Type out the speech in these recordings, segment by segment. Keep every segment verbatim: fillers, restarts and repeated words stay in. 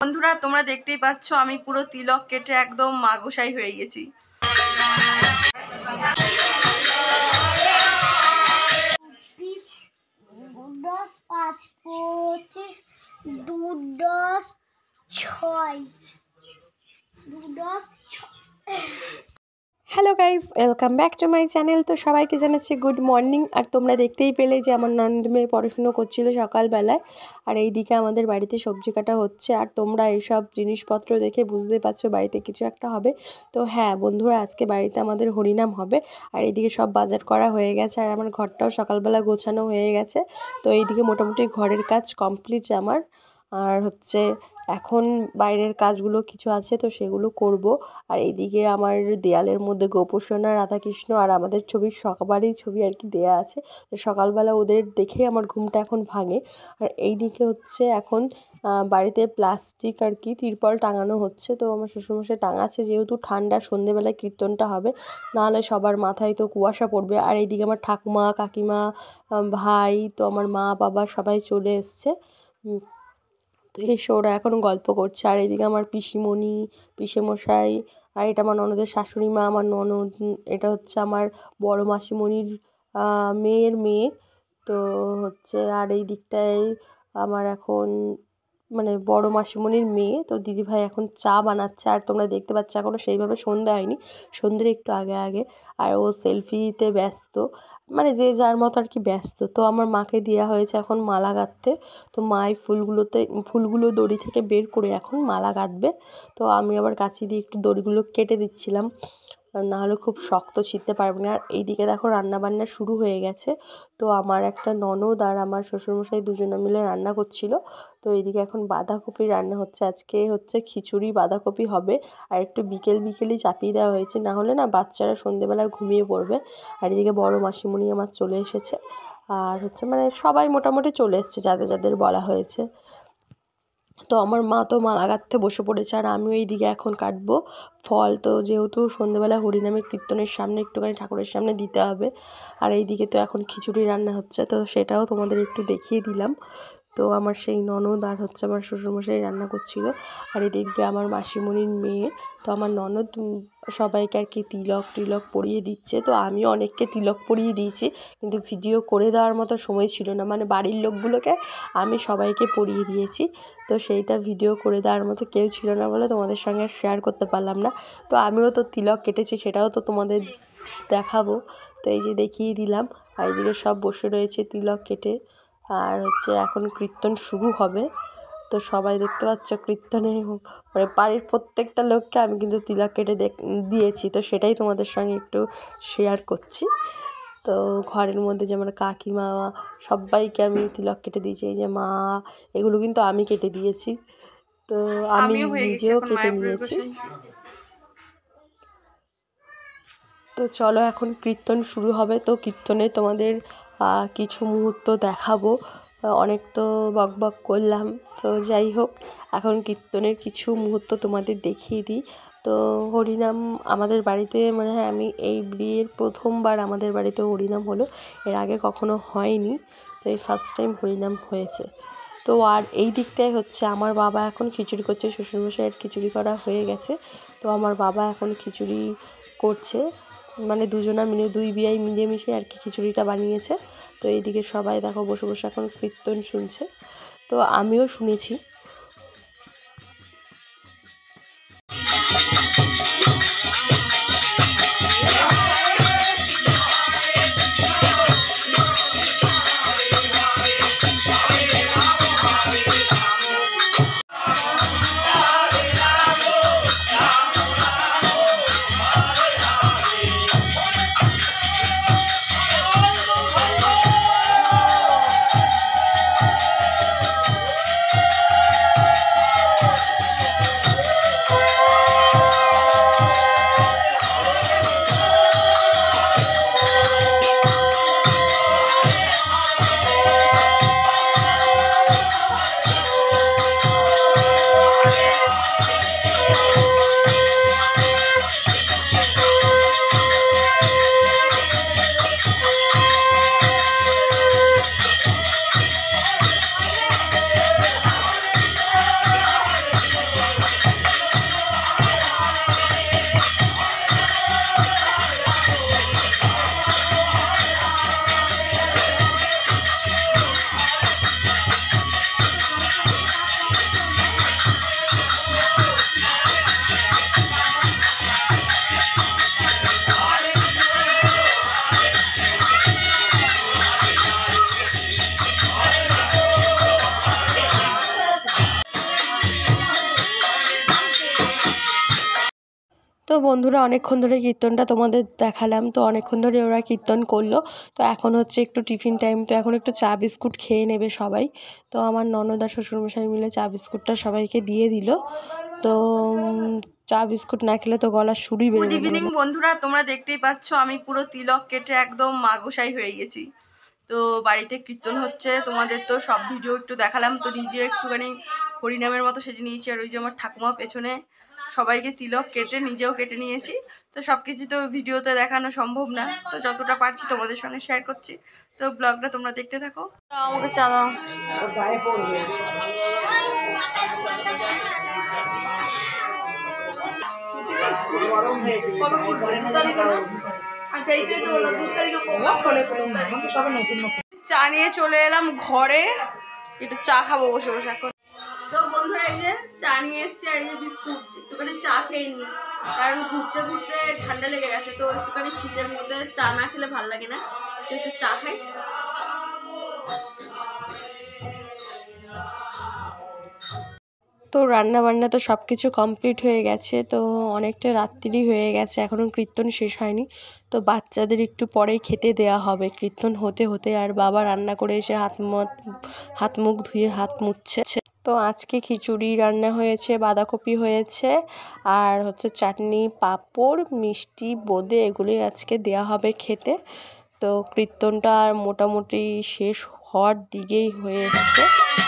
বন্ধুরা তোমরা দেখতেই পাচ্ছ আমি পুরো তিলক কেটে একদম মাগোসাই হয়ে গেছি। দশ পাঁচ পঁচিশ দু দশ ছয় দু দশ hello guys, welcome back to my channel. তো সবাইকে জানাচ্ছি গুড মর্নিং। আর তোমরা দেখতেই পেলে যে আমার ননদ মেয়ে পড়াশুনো করছিল সকালবেলায়, আর এইদিকে আমাদের বাড়িতে সবজি কাটা হচ্ছে। আর তোমরা এইসব জিনিসপত্র দেখে বুঝতে পারছো বাড়িতে কিছু একটা হবে। তো হ্যাঁ বন্ধুরা, আজকে বাড়িতে আমাদের হরিনাম হবে। আর এইদিকে সব বাজার করা হয়ে গেছে, আর আমার ঘরটাও সকালবেলা গোছানো হয়ে গেছে। তো এইদিকে মোটামুটি ঘরের কাজ কমপ্লিট আমার। আর হচ্ছে এখন বাইরের কাজগুলো কিছু আছে, তো সেগুলো করব। আর এইদিকে আমার দেয়ালের মধ্যে গোপোষণা, রাধাকৃষ্ণ আর আমাদের ছবি সবারই ছবি আর কি দেয়া আছে। তো সকালবেলা ওদের দেখেই আমার ঘুমটা এখন ভাঙে। আর এইদিকে হচ্ছে এখন বাড়িতে প্লাস্টিক আর কি তিরপল টাঙানো হচ্ছে। তো আমার শ্বশুরমশাই টাঙাচ্ছে, যেহেতু ঠান্ডা সন্ধেবেলায় কীর্তনটা হবে, নাহলে সবার মাথায় তো কুয়াশা পড়বে। আর এইদিকে আমার ঠাকুমা, কাকিমা, ভাই, তো আমার মা বাবা সবাই চলে এসছে। তো এসে ওরা এখন গল্প করছে। আর এদিকে আমার পিসিমণি, পিসেমশাই, আর এটা আমার ননদের শাশুড়ি মা, আমার ননদ, এটা হচ্ছে আমার বড় মাসিমণির মেয়ের মেয়ে। তো হচ্ছে আর এই দিকটায় আমার এখন মানে বড় মাসিমণির মেয়ে। তো দিদিভাই এখন চা বানাচ্ছে। আর তোমরা দেখতে পাচ্ছ এখনও সেইভাবে সন্ধ্যা হয়নি, সন্ধ্যের একটু আগে আগে। আর ও সেলফিতে ব্যস্ত, মানে যে যার মতো আর কি ব্যস্ত। তো আমার মাকে দেওয়া হয়েছে এখন মালা গাঁথতে। তো মাই ফুলগুলোতে ফুলগুলো দড়ি থেকে বের করে এখন মালা গাঁথবে। তো আমি আবার কাঁচি দিয়ে একটু দড়িগুলো কেটে দিচ্ছিলাম, নাহলে খুব শক্ত ছিঁড়তে পারবে না। আর এইদিকে দেখো রান্নাবান্না শুরু হয়ে গেছে। তো আমার একটা ননদ আর আমার শ্বশুরমশাই দুজনে মিলে রান্না করছিল। তো এইদিকে এখন বাঁধাকপি রান্না হচ্ছে, আজকে হচ্ছে খিচুড়ি বাঁধাকপি হবে। আর একটু বিকেল বিকেলই চাপিয়ে দেওয়া হয়েছে, না হলে না বাচ্চারা সন্ধেবেলায় ঘুমিয়ে পড়বে। আর এদিকে বড় মাসিমণি আমার চলে এসেছে। আর হচ্ছে মানে সবাই মোটামুটি চলে এসছে যাদের যাদের বলা হয়েছে। তো আমার মা তো মালা গাঁথতে বসে পড়েছে, আর আমিও এইদিকে এখন কাটবো ফল। তো যেহেতু সন্ধ্যেবেলা হরিনামের কীর্তনের সামনে একটুখানি ঠাকুরের সামনে দিতে হবে। আর এইদিকে তো এখন খিচুড়ি রান্না হচ্ছে, তো সেটাও তোমাদের একটু দেখিয়ে দিলাম। তো আমার সেই ননদ আর হচ্ছে আমার শ্বশুরমশাই রান্না করছিল। আর এদিকে আমার মাসিমণির মেয়ে, তো আমার ননদ সবাইকে আর কি তিলক টিলক পরিয়ে দিচ্ছে। তো আমিও অনেককে তিলক পরিয়ে দিয়েছি, কিন্তু ভিডিও করে দেওয়ার মতো সময় ছিল না, মানে বাড়ির লোকগুলোকে আমি সবাইকে পরিয়ে দিয়েছি। তো সেইটা ভিডিও করে দেওয়ার মতো কেউ ছিল না বলে তোমাদের সঙ্গে শেয়ার করতে পারলাম না। তো আমিও তো তিলক কেটেছি, সেটাও তো তোমাদের দেখাবো। তো এই যে দেখিয়ে দিলাম। আর এদিকে সব বসে রয়েছে তিলক কেটে। আর হচ্ছে এখন কীর্তন শুরু হবে। তো সবাই দেখতে পাচ্ছ কীর্তনে মানে বাড়ির প্রত্যেকটা লোককে আমি কিন্তু তিলক কেটে দিয়েছি। তো সেটাই তোমাদের সঙ্গে একটু শেয়ার করছি। তো ঘরের মধ্যে যেমন কাকিমা সবাইকে আমি তিলক কেটে দিয়েছি, এই যে মা, এগুলো কিন্তু আমি কেটে দিয়েছি। তো আমি নিজেও কেটে নিয়েছি। তো চলো এখন কীর্তন শুরু হবে। তো কীর্তনে তোমাদের কিছু মুহূর্ত দেখাবো। অনেক তো বক বক করলাম, তো যাই হোক এখন কীর্তনের কিছু মুহূর্ত তোমাদের দেখিয়ে দিই। তো হরিনাম আমাদের বাড়িতে মানে হ্যাঁ আমি এই বিয়ের প্রথমবার আমাদের বাড়িতে হরিনাম হলো, এর আগে কখনো হয়নি। তো এই ফার্স্ট টাইম হরিনাম হয়েছে। তো আর এই দিকটায় হচ্ছে আমার বাবা এখন খিচুড়ি করছে, শ্বশুরমশাইয়ের খিচুড়ি করা হয়ে গেছে। তো আমার বাবা এখন খিচুড়ি করছে, মানে দুজনা মিলে দুই বিয়াই মিলেমিশে আর কি খিচুড়িটা বানিয়েছে। তো এইদিকে সবাই দেখো বসে বসে এখন কীর্তন শুনছে, তো আমিও শুনেছি। বন্ধুরা অনেকক্ষণ ধরে কীর্তনটা তোমাদের দেখালাম, তো অনেকক্ষণ ধরে ওরা কীর্তন করলো। তো এখন হচ্ছে একটু টিফিন টাইম, তো এখন একটু চা বিস্কুট খেয়ে নেবে সবাই। তো আমার ননদ আর শ্বশুরমশাই মিলে চা বিস্কুটটা সবাইকে দিয়ে দিল। তো চা বিস্কুট না খেলে তো গলার সুরই গুড বেরোবে ইভিনিং না। বন্ধুরা, তোমরা দেখতেই পাচ্ছ আমি পুরো তিলক কেটে একদম মাগোসাই হয়ে গেছি। তো বাড়িতে কীর্তন হচ্ছে, তোমাদের তো সব ভিডিও একটু দেখালাম, তো নিজে একটুখানি হরিনামের মতো সেজে নিয়েছি। আর ওই যে আমার ঠাকুমা পেছনে সবাইকে তিলক কেটে নিজেও কেটে নিয়েছি। তো সব কিছু তো ভিডিওতে দেখানো সম্ভব না, তো যতটা পারছি তোমাদের সঙ্গে শেয়ার করছি। তো ব্লগটা তোমরা দেখতে থাকো। আমাকে চা দাও। চা নিয়ে চলে এলাম ঘরে, একটু চা খাবো বসে বসে এখন। তো বন্ধুরা এই যে চা নিয়ে এসছি, আর এই যে বিস্কুট, একটুখানি চা খেয়ে নি, কারণ ঘুরতে ঘুরতে ঠান্ডা লেগে গেছে। তো একটুখানি শীতের মধ্যে চা না খেলে ভালো লাগে না, তো একটু চা খাই। তো রান্না বান্না তো সব কিছু কমপ্লিট হয়ে গেছে, তো অনেকটা রাত্রি হয়ে গেছে, এখনও কীর্তন শেষ হয়নি। তো বাচ্চাদের একটু পরেই খেতে দেয়া হবে কীর্তন হতে হতে। আর বাবা রান্না করে এসে হাত মুখ হাত মুখ ধুয়ে হাত মুছছে। তো আজকে খিচুড়ি রান্না হয়েছে, বাঁধাকপি হয়েছে, আর হচ্ছে চাটনি, পাঁপড়, মিষ্টি, বোঁদে, এগুলোই আজকে দেয়া হবে খেতে। তো কীর্তনটা মোটামুটি শেষ হওয়ার দিকেই হয়ে এসছে।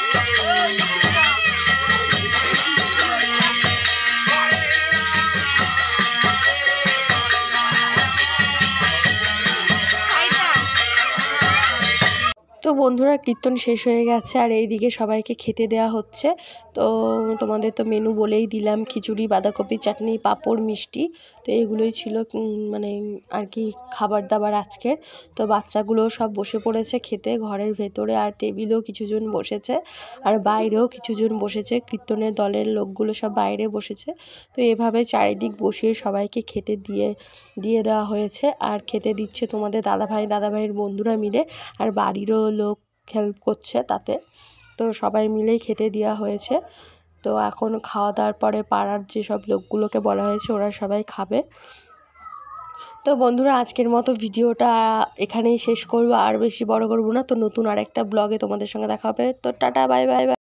তো বন্ধুরা কীর্তন শেষ হয়ে গেছে, আর এইদিকে সবাইকে খেতে দেওয়া হচ্ছে। তো তোমাদের তো মেনু বলেই দিলাম, খিচুড়ি, বাঁধাকপি, চাটনি, পাঁপড়, মিষ্টি। তো এগুলোই ছিল মানে আর কি খাবার দাবার আজকের। তো বাচ্চাগুলো সব বসে পড়েছে খেতে ঘরের ভেতরে, আর টেবিলেও কিছুজন বসেছে, আর বাইরেও কিছুজন বসেছে। কীর্তনের দলের লোকগুলো সব বাইরে বসেছে। তো এভাবে চারিদিক বসিয়ে সবাইকে খেতে দিয়ে দিয়ে দেওয়া হয়েছে। আর খেতে দিচ্ছে তোমাদের দাদাভাই দাদাভাইয়ের বন্ধুরা মিলে, আর বাড়িরও লোক হেল্প করছে তাতে। তো সবাই মিলেই খেতে দেওয়া হয়েছে। তো এখন খাওয়া দাওয়ার পরে পাড়ার যেসব লোকগুলোকে বলা হয়েছে ওরা সবাই খাবে। তো বন্ধুরা আজকের মতো ভিডিওটা এখানেই শেষ করবো, আর বেশি বড় করবো না। তো নতুন আরেকটা ব্লগে তোমাদের সঙ্গে দেখা হবে। তো টাটা, বাই বাই।